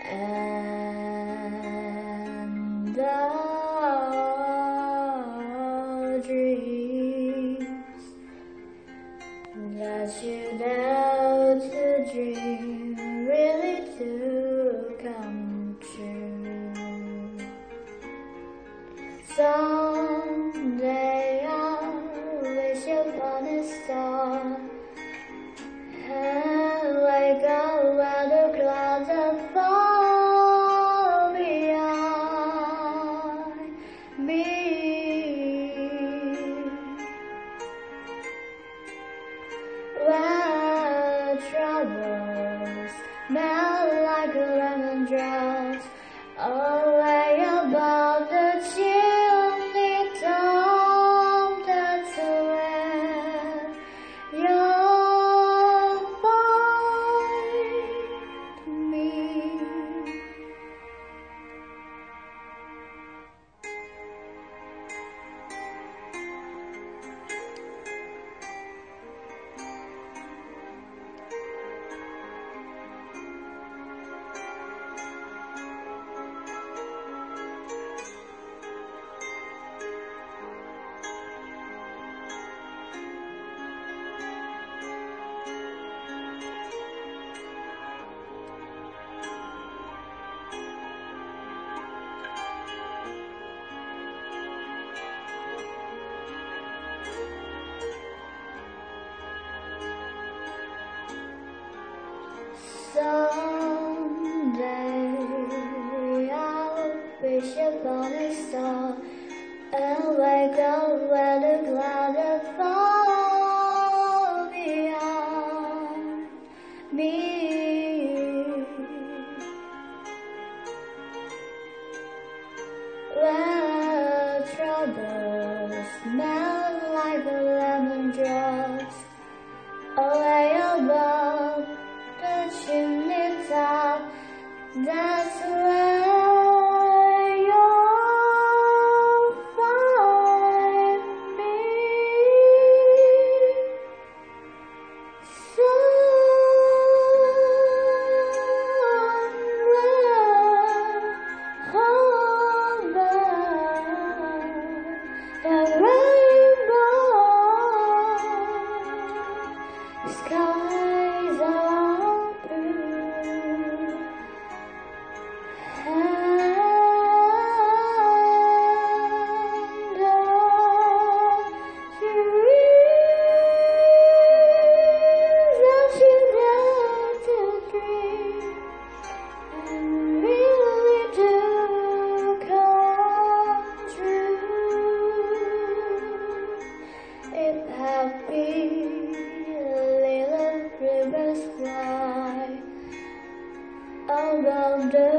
and our dreams that you dare to dream really do come true. Someday I'll wish upon a star and wake up where the clouds are far behind me, where troubles melt like lemon drops away above the chimney top. That's where you'll find me. Someday I'll wish upon a star and wake up where the clouds are far behind me, where troubles melt like lemon drops away above the chimney top. That's where you'll find me. Somewhere over the rainbow, skies are blue, and all dreams that you dare to dream and really do come true. If happy little rivers fly above the